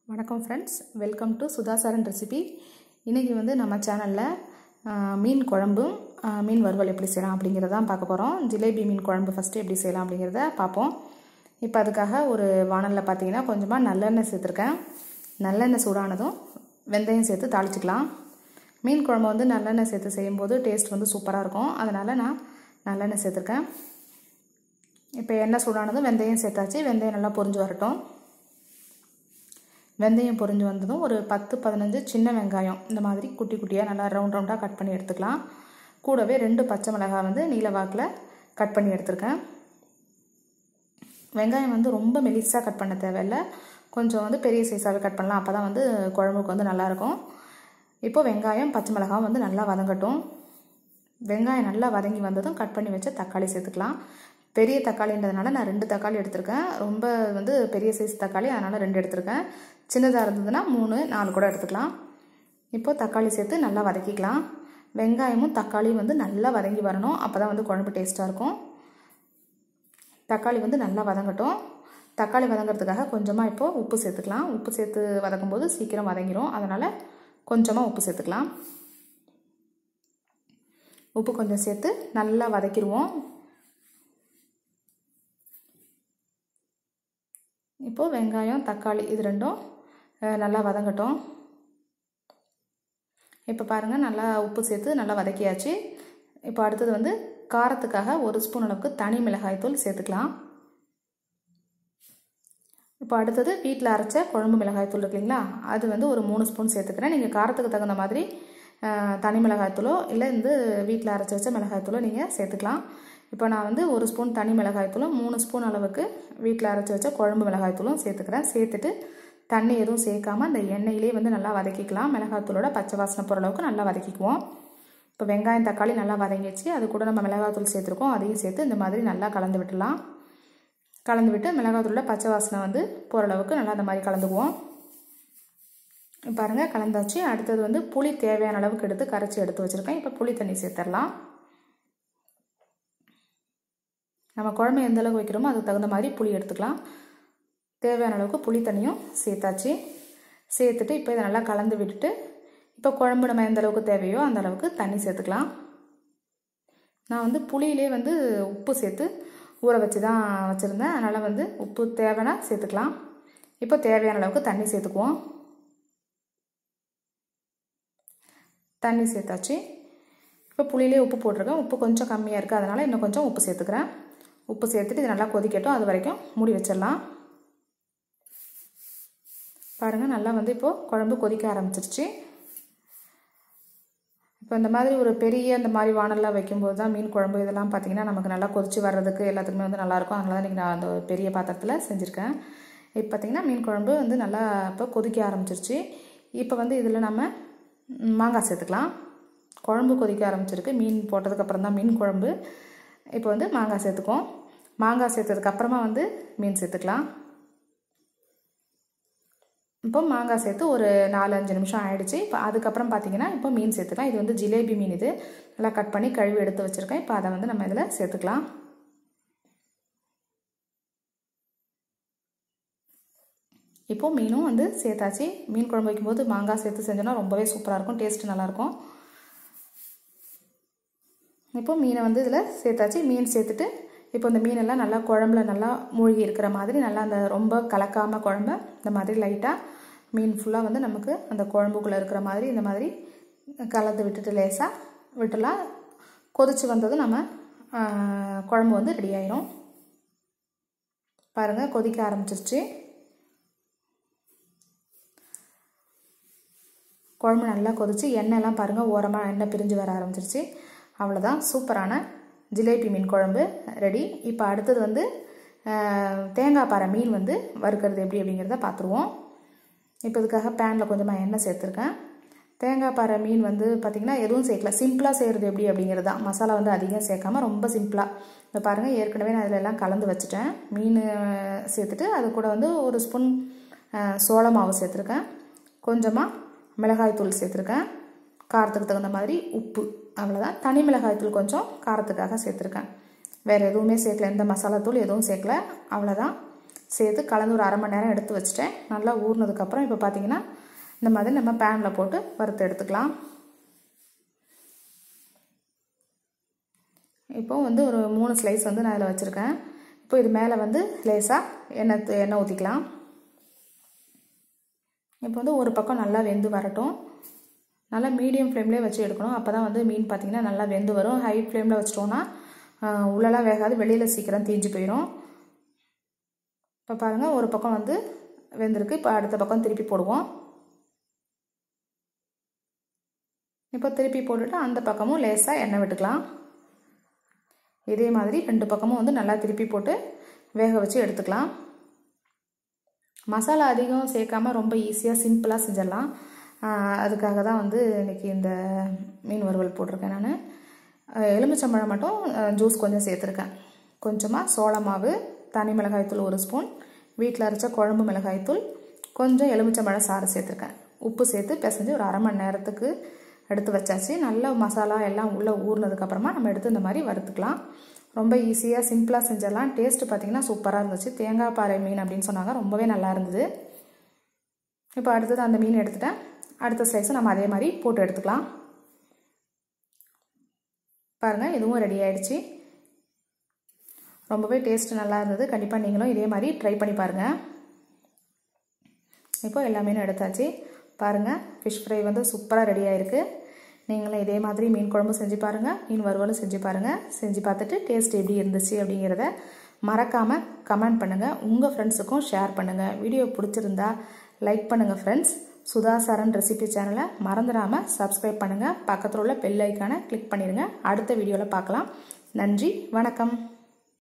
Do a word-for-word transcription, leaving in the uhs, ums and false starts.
வணக்கம் friends, welcome to Sudhasaran recipe. இன்றைக்கி வந்து நம்ம சேனலில் மீன் குழம்பு மீன் வறுவல் எப்படி செய்யலாம் அப்படிங்கிறத தான் பார்க்க போகிறோம். ஜிலேபி மீன் குழம்பு ஃபஸ்ட்டு எப்படி செய்யலாம் அப்படிங்கிறத பார்ப்போம். இப்போ அதுக்காக ஒரு வானலில் பார்த்தீங்கன்னா கொஞ்சமாக நல்லெண்ணெய் சேர்த்துருக்கேன். நல்லெண்ணெய் சூடானதும் வெந்தயம் சேர்த்து தாளிச்சிக்கலாம். மீன் குழம்பு வந்து நல்லெண்ணெய் சேர்த்து செய்யும்போது டேஸ்ட் வந்து சூப்பராக இருக்கும். அதனால் நான் நல்லெண்ணெய் சேர்த்துருக்கேன். இப்போ எண்ணெய் சூடானதும் வெந்தயம் சேர்த்தாச்சு. வெந்தயம் நல்லா பொரிஞ்சு வரட்டும். வெந்தயம் பொரிஞ்சு வந்ததும் ஒரு பத்து பதினஞ்சு சின்ன வெங்காயம் இந்த மாதிரி குட்டி குட்டியாக நல்லா ரவுண்ட் ரவுண்டாக கட் பண்ணி எடுத்துக்கலாம். கூடவே ரெண்டு பச்சை மிளகாய் வந்து நீல வாக்கில் கட் பண்ணி எடுத்துருக்கேன். வெங்காயம் வந்து ரொம்ப மெலிசாக கட் பண்ண தேவையில்லை, கொஞ்சம் வந்து பெரிய சைஸாகவே கட் பண்ணலாம். அப்போ தான் வந்து குழம்புக்கு வந்து நல்லாயிருக்கும். இப்போது வெங்காயம் பச்சை மிளகாய் வந்து நல்லா வதங்கட்டும். வெங்காயம் நல்லா வதங்கி வந்ததும் கட் பண்ணி வச்ச தக்காளி சேர்த்துக்கலாம். பெரிய தக்காளின்றதுனால நான் ரெண்டு தக்காளி எடுத்திருக்கேன். ரொம்ப வந்து பெரிய சைஸ் தக்காளி, அதனால் ரெண்டு எடுத்திருக்கேன். சின்னதாக இருந்ததுன்னா மூணு நாலு கூட எடுத்துக்கலாம். இப்போது தக்காளி சேர்த்து நல்லா வதக்கிக்கலாம். வெங்காயமும் தக்காளியும் வந்து நல்லா வதங்கி வரணும். அப்போ தான் வந்து குழம்பு டேஸ்ட்டாக இருக்கும். தக்காளி வந்து நல்லா வதங்கட்டும். தக்காளி வதங்கிறதுக்காக கொஞ்சமாக இப்போது உப்பு சேர்த்துக்கலாம். உப்பு சேர்த்து வதக்கும்போது சீக்கிரம் வதங்கிடும். அதனால் கொஞ்சமாக உப்பு சேர்த்துக்கலாம். உப்பு கொஞ்சம் சேர்த்து நல்லா வதக்கிடுவோம். இப்போது வெங்காயம் தக்காளி இது ரெண்டும் நல்லா வதங்கட்டும். இப்போ பாருங்கள், நல்லா உப்பு சேர்த்து நல்லா வதக்கியாச்சு. இப்போ அடுத்தது வந்து காரத்துக்காக ஒரு ஸ்பூன் அளவுக்கு தனி மிளகாய்த்தூள் சேர்த்துக்கலாம். இப்போ அடுத்தது வீட்டில் அரைச்ச குழம்பு மிளகாய்த்தூள் இருக்குங்களா, அது வந்து ஒரு மூணு ஸ்பூன் சேர்த்துக்கிறேன். நீங்கள் காரத்துக்கு தகுந்த மாதிரி தனி மிளகாய்த்தூளோ இல்லை வந்து வீட்டில் அரைச்சி வச்ச மிளகாய்த்தூளோ நீங்கள் சேர்த்துக்கலாம். இப்போ நான் வந்து ஒரு ஸ்பூன் தனி மிளகாய்த்தூளும் மூணு ஸ்பூன் அளவுக்கு வீட்டில் அரைச்சி வச்ச குழம்பு மிளகாய்த்தூளும் சேர்த்துக்கிறேன். சேர்த்துட்டு தண்ணி எதுவும் சேர்க்காமல் அந்த எண்ணெயிலே வந்து நல்லா வதக்கிக்கலாம். மிளகாய்த்தூளோட பச்சை வாசனை போகிற அளவுக்கு நல்லா வதக்கிக்குவோம். இப்போ வெங்காயம் தக்காளி நல்லா வதங்கிச்சு. அது கூட நம்ம மிளகாய்த்தூள் சேர்த்துருக்கோம். அதையும் சேர்த்து இந்த மாதிரி நல்லா கலந்து விட்டுலாம். கலந்து விட்டு மிளகாய்த்தூளோட பச்சை வாசனை வந்து போகிற அளவுக்கு நல்லா அந்த மாதிரி கலந்துக்குவோம். பாருங்கள், கலந்தாச்சு. அடுத்தது வந்து புளி தேவையான அளவுக்கு எடுத்து கரைச்சி எடுத்து வச்சுருக்கேன். இப்போ புளி தண்ணி சேர்த்துடலாம். நம்ம குழம்பு எந்த அளவுக்கு வைக்கிறோமோ அதுக்கு தகுந்த மாதிரி புளி எடுத்துக்கலாம். தேவையான அளவுக்கு புளி தண்ணியும் சேர்த்தாச்சு. சேர்த்துட்டு இப்போ இதை நல்லா கலந்து விட்டுட்டு இப்போ குழம்பு நம்ம எந்த அளவுக்கு தேவையோ அந்த அளவுக்கு தண்ணி சேர்த்துக்கலாம். நான் வந்து புளியிலே வந்து உப்பு சேர்த்து ஊற வச்சு தான் வச்சுருந்தேன். அதனால் வந்து உப்பு தேவைன்னா சேர்த்துக்கலாம். இப்போ தேவையான அளவுக்கு தண்ணி சேர்த்துக்குவோம். தண்ணி சேர்த்தாச்சு. இப்போ புளியிலே உப்பு போட்டிருக்கேன். உப்பு கொஞ்சம் கம்மியாக இருக்குது, அதனால் இன்னும் கொஞ்சம் உப்பு சேர்த்துக்கிறேன். உப்பு சேர்த்துட்டு இது நல்லா கொதிக்கட்டும். அது வரைக்கும் மூடி வச்சிடலாம். பாருங்கள், நல்லா வந்து இப்போது குழம்பு கொதிக்க ஆரம்பிச்சிருச்சு. இப்போ இந்த மாதிரி ஒரு பெரிய இந்த மாதிரி வானல்லாம் வைக்கும்போது தான் மீன் குழம்பு இதெல்லாம் பார்த்திங்கன்னா நமக்கு நல்லா கொதிச்சு வர்றதுக்கு எல்லாத்துக்குமே வந்து நல்லாயிருக்கும். அதனால தான் இன்றைக்கி நான் அந்த பெரிய பாத்திரத்தில் செஞ்சுருக்கேன். இப்போ பார்த்திங்கன்னா மீன் குழம்பு வந்து நல்லா இப்போ கொதிக்க ஆரம்பிச்சிருச்சு. இப்போ வந்து இதில் நம்ம மாங்காய் சேர்த்துக்கலாம். குழம்பு கொதிக்க ஆரம்பிச்சிருக்கு. மீன் போட்டதுக்கப்புறம் தான் மீன் குழம்பு. இப்போ வந்து மாங்காய் சேர்த்துக்குவோம். மாங்காய் சேர்த்ததுக்கப்புறமா வந்து மீன் சேர்த்துக்கலாம். இப்போ மாங்காய் சேர்த்து ஒரு நாலு அஞ்சு நிமிஷம் ஆயிடுச்சு. இப்போ அதுக்கப்புறம் பார்த்தீங்கன்னா இப்போ மீன் சேர்த்துக்கலாம். இது வந்து ஜிலேபி மீன், இது நல்லா கட் பண்ணி கழுவி எடுத்து வச்சுருக்கேன். இப்போ அதை வந்து நம்ம இதில் சேர்த்துக்கலாம். இப்போது மீனும் வந்து சேர்த்தாச்சு. மீன் குழம்பு வைக்கும்போது மாங்காய் சேர்த்து செஞ்சோன்னா ரொம்பவே சூப்பராக இருக்கும், டேஸ்ட்டு நல்லாயிருக்கும். இப்போது மீனை வந்து இதில் சேர்த்தாச்சு. மீன் சேர்த்துட்டு இப்போ இந்த மீனெல்லாம் நல்லா குழம்புல நல்லா மூழ்கி இருக்கிற மாதிரி நல்லா அந்த ரொம்ப கலக்காமல் குழம்ப இந்த மாதிரி லைட்டாக மீன் ஃபுல்லாக வந்து நமக்கு அந்த குழம்புக்குள்ளே இருக்கிற மாதிரி இந்த மாதிரி கலந்து விட்டுட்டு லேசாக விட்டுலாம். கொதிச்சு வந்தது நம்ம குழம்பு வந்து ரெடி ஆயிரும். பாருங்கள், கொதிக்க ஆரம்பிச்சிருச்சு. குழம்பு நல்லா கொதிச்சு எண்ணெய்லாம் பாருங்கள் ஓரமாக எண்ணெய் பிரிஞ்சு வர ஆரம்பிச்சிருச்சு. அவ்வளோதான், சூப்பரான ஜிலேபி மீன் குழம்பு ரெடி. இப்போ அடுத்தது வந்து தேங்காய் பாறை மீன் வந்து வறுக்கிறது எப்படி அப்படிங்கிறத பார்த்துருவோம். இப்போ இதுக்காக பேனில் கொஞ்சமாக எண்ணெய் சேர்த்துருக்கேன். தேங்காய் பாறை மீன் வந்து பார்த்திங்கன்னா எதுவும் சேர்க்கல, சிம்பிளாக செய்கிறது எப்படி அப்படிங்கிறது தான். மசாலா வந்து அதிகம் சேர்க்காமல் ரொம்ப சிம்பிளாக. இப்போ பாருங்கள், ஏற்கனவே நான் இதில் எல்லாம் கலந்து வச்சுட்டேன். மீன் சேர்த்துட்டு அது கூட வந்து ஒரு ஸ்பூன் சோள மாவு சேர்த்துருக்கேன். கொஞ்சமாக மிளகாய்த்தூள் சேர்த்துருக்கேன். காரத்துக்கு தகுந்த மாதிரி உப்பு, அவ்வளோதான். தனி மிளகாய்த்தூள் கொஞ்சம் காரத்துக்காக சேர்த்துருக்கேன். வேறு எதுவுமே சேர்க்கல, எந்த மசாலா தூள் எதுவும் சேர்க்கல, அவ்வளோதான். சேர்த்து கலந்து ஒரு அரை மணி நேரம் எடுத்து வச்சுட்டேன். நல்லா ஊறினதுக்கப்புறம் இப்போ பார்த்திங்கன்னா இந்த மாதிரி நம்ம பேனில் போட்டு வறுத்து எடுத்துக்கலாம். இப்போது வந்து ஒரு மூணு ஸ்லைஸ் வந்து நான் அதில் வச்சுருக்கேன். இப்போ இது மேலே வந்து லேசாக எண்ணெய் எண்ணெய் ஊற்றிக்கலாம். இப்போ வந்து ஒரு பக்கம் நல்லா வெந்து வரட்டும். நல்லா மீடியம் ஃப்ளேம்லேயே வச்சு எடுக்கணும். அப்போ தான் வந்து மீன் பார்த்திங்கன்னா நல்லா வெந்து வரும். ஹை ஃப்ளேமில் வச்சிட்டோன்னா உள்ளெல்லாம் வேகாது, வெளியில் சீக்கிரம் தீஞ்சு போயிடும். இப்போ பாருங்கள் ஒரு பக்கம் வந்து வெந்திருக்கு. இப்போ அடுத்த பக்கம் திருப்பி போடுவோம். இப்போ திருப்பி போட்டுட்டு அந்த பக்கமும் லேசாக எண்ணெய் விட்டுக்கலாம். இதே மாதிரி ரெண்டு பக்கமும் வந்து நல்லா திருப்பி போட்டு வேக வச்சு எடுத்துக்கலாம். மசாலா அதிகம் சேர்க்காம ரொம்ப ஈஸியாக சிம்பிளாக செஞ்சிடலாம். அதுக்காக தான் வந்து இன்றைக்கி இந்த மீன் வறுவல் போட்டிருக்கேன். நான் எலுமிச்சம்பழம் மட்டும் ஜூஸ் கொஞ்சம் சேர்த்துருக்கேன். கொஞ்சமாக சோள மாவு, தனி மிளகாய்த்தூள் ஒரு ஸ்பூன், வீட்டில் அரைச்ச குழம்பு மிளகாய்த்தூள், கொஞ்சம் எலுமிச்சம்பழம் சாறு சேர்த்துருக்கேன். உப்பு சேர்த்து பிசைஞ்சு ஒரு அரை மணி நேரத்துக்கு எடுத்து வச்சாச்சு. நல்ல மசாலா எல்லாம் உள்ளே ஊறினதுக்கப்புறமா நம்ம எடுத்து இந்த மாதிரி வறுத்துக்கலாம். ரொம்ப ஈஸியாக சிம்பிளாக செஞ்சிடலாம். டேஸ்ட்டு பார்த்திங்கன்னா சூப்பராக இருந்துச்சு. தேங்காய் பாறை மீன் அப்படின்னு சொன்னாங்க, ரொம்பவே நல்லா இருந்தது. இப்போ அடுத்தது அந்த மீன் எடுத்துட்டேன். அடுத்த ஸ்லைஸை நம்ம அதே மாதிரி போட்டு எடுத்துக்கலாம். பாருங்கள் இதுவும் ரெடி ஆகிடுச்சு. ரொம்பவே டேஸ்ட்டு நல்லா இருந்தது. கண்டிப்பாக நீங்களும் இதே மாதிரி ட்ரை பண்ணி பாருங்கள். இப்போ எல்லா மீனும் எடுத்தாச்சு. பாருங்கள் ஃபிஷ் ஃப்ரை வந்து சூப்பராக ரெடி ஆகிருக்கு. நீங்களும் இதே மாதிரி மீன் குழம்பு செஞ்சு பாருங்கள், மீன் வறுவலும் செஞ்சு பாருங்கள். செஞ்சு பார்த்துட்டு டேஸ்ட் எப்படி இருந்துச்சு அப்படிங்கிறத மறக்காமல் கமெண்ட் பண்ணுங்கள். உங்கள் ஃப்ரெண்ட்ஸுக்கும் ஷேர் பண்ணுங்கள். வீடியோ பிடிச்சிருந்தா லைக் பண்ணுங்கள் ஃப்ரெண்ட்ஸ். சுதா சரண் ரெசிபி சேனலை மறந்துடாமல் சப்ஸ்கிரைப் பண்ணுங்கள். பக்கத்தில் உள்ள பெல் ஐக்கானை கிளிக் பண்ணிடுங்க. அடுத்த வீடியோவில் பார்க்கலாம். நன்றி, வணக்கம்.